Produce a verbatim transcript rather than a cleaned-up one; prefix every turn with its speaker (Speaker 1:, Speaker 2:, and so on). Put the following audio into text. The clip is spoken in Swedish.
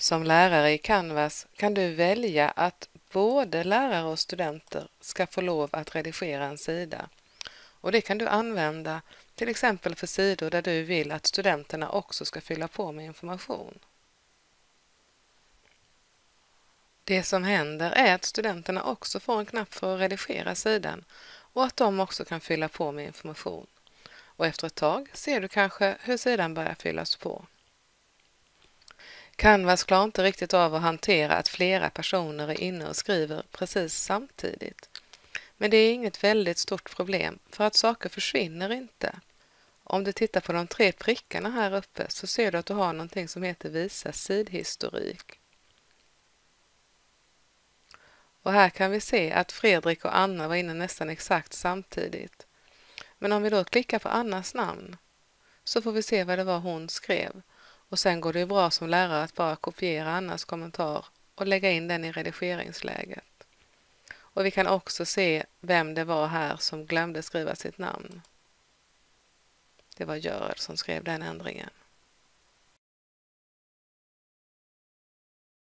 Speaker 1: Som lärare i Canvas kan du välja att både lärare och studenter ska få lov att redigera en sida. Och det kan du använda till exempel för sidor där du vill att studenterna också ska fylla på med information. Det som händer är att studenterna också får en knapp för att redigera sidan och att de också kan fylla på med information. Och efter ett tag ser du kanske hur sidan börjar fyllas på. Canvas klarar inte riktigt av att hantera att flera personer är inne och skriver precis samtidigt. Men det är inget väldigt stort problem för att saker försvinner inte. Om du tittar på de tre prickarna här uppe så ser du att du har någonting som heter visa sidhistorik. Och här kan vi se att Fredrik och Anna var inne nästan exakt samtidigt. Men om vi då klickar på Annas namn så får vi se vad det var hon skrev. Och sen går det ju bra som lärare att bara kopiera Annas kommentar och lägga in den i redigeringsläget. Och vi kan också se vem det var här som glömde skriva sitt namn. Det var Görel som skrev den ändringen.